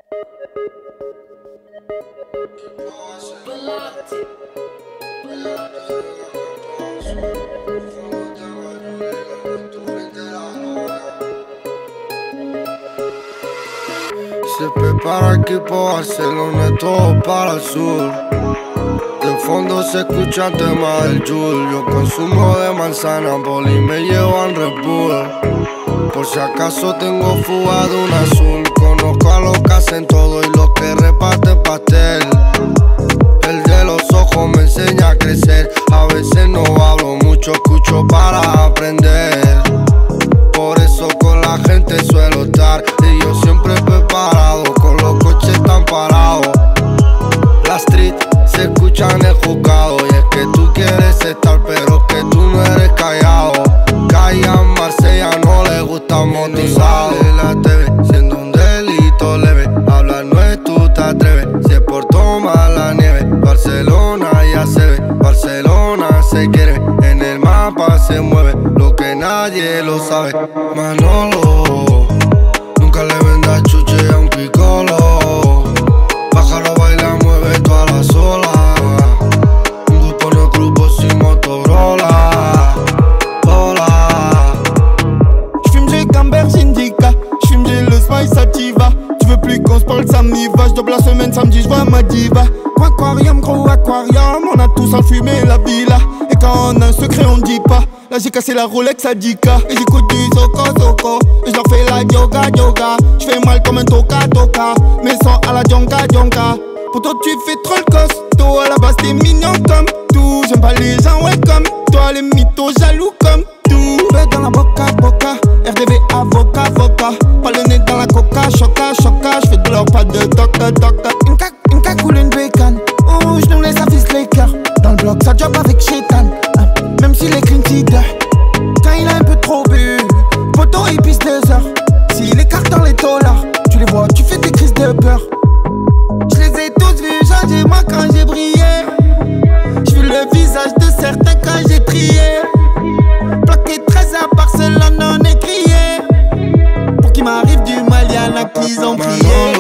Se prepara equipo Barcelona, todo para el sur. De fondo se escucha el tema del Jul. Yo consumo de manzana, boli me llevan Red Bull. Por si acaso tengo fuga de un azul. Conozco a los que hacen todo y los que reparten pastel. El de los ojos me enseña a crecer. A veces no hablo mucho, escucho para aprender. Por eso con la gente suelo estar. Y yo siempre preparado, con los coches tan parados. La street se escucha en el juzgado. Y es que tú quieres estar, pero que tú no eres callado. Calla en Marsella, no le gusta motivado. La TV, siendo un delito leve. Hablar no es tú te atreves. Si es por tomar la nieve. Barcelona ya se ve, Barcelona se quiere. En el mapa se mueve, lo que nadie lo sabe. Manolo, nunca le vendas chuche a un picolo. Bájalo, baila, mueve toda la sola. Un grupo no grupo sin Motorola. Hola. J'fume, j'ai Camber Syndicat. J'fume, j'ai le Spice Sativa. Tu veux plus qu'on se parle, ça m'y va. J'doble la semaine, samedi, j'vois ma diva. Aquarium, gros aquarium, on a tous enfumé la villa. Et quand on a un secret, on dit pas. Là j'ai cassé la Rolex à 10K. Et j'écoute du Soko Soko. Et j'leur fais la yoga yoga. J'fais mal comme un toka toka. Mais sans à la djonka djonka. Pour toi tu fais trop le costaud. À la base t'es mignon comme tout. J'aime pas les gens ouais comme toi. Les mythos jaloux comme tout. Fais dans la boca boca. RDV avocat avocat. Pas le nez dans la coca choca choca. J'fais de l'or pas de toc toc. Une cagoule une bécane. Oh j'nous laisse à fils les cœurs. Dans le bloc ça job avec Chétan. Même s'il est clean teater. Quand il a un peu trop bu, poteau il pisse 2 heures. S'il écarte dans les dollars, tu les vois, tu fais des crises de peur. Je les ai tous vus changer moi quand j'ai brillé. J'vus le visage de certains quand j'ai trié. Plaqué 13 à Barcelone on est crié. Pour qu'il m'arrive du mal y'en a qui ont prié.